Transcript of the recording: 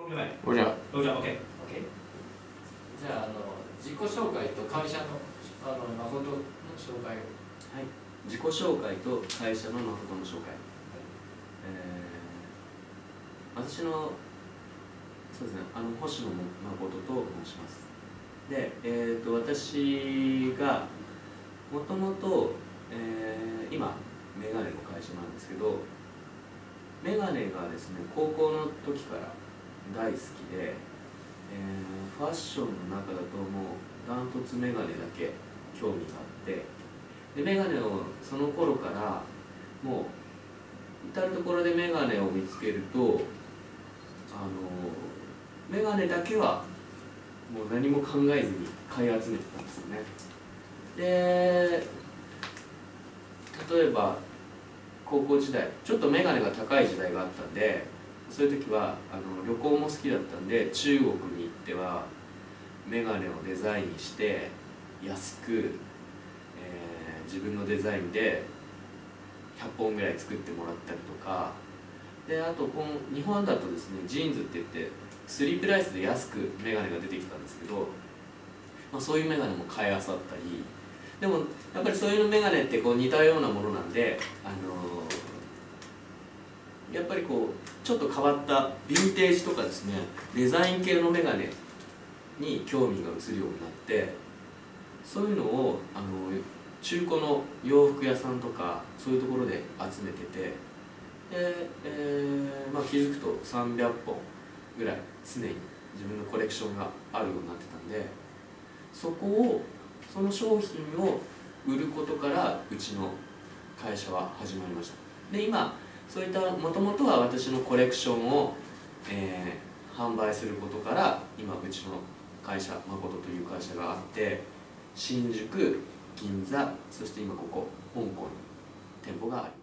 了没？ 我讲都讲 OK。 OK。じゃあ自己紹介と会社の誠の紹介を。 はい。自己紹介と会社の誠の紹介。私のそうですね、星野誠と申します。で、私がもともと今メガネの会社なんですけど、メガネがですね高校の時から大好きで、ファッションの中だともうダントツメガネだけ興味があって、でメガネをその頃からもう至る所でメガネを見つけるとメガネだけはもう何も考えずに買い集めてたんですよね。で例えば高校時代ちょっとメガネが高い時代があったんで、そういう時は旅行も好きだったんで中国に行ってはメガネをデザインして安く、自分のデザインで100本ぐらい作ってもらったりとかで、あと日本だとですねジーンズって言ってスリープライスで安くメガネが出てきたんですけど、そういうメガネも買いあさったり、でもやっぱりそういうメガネって似たようなものなんで、やっぱりちょっと変わったヴィンテージとかですねデザイン系のメガネに興味が移るようになって、そういうのを中古の洋服屋さんとかそういうところで集めてて、で、気づくと300本ぐらい常に自分のコレクションがあるようになってたんで、その商品を売ることからうちの会社は始まりました。で今そういったもともとは私のコレクションを、販売することから今うちの会社誠という会社があって、新宿、銀座、そして今ここ香港に店舗があります。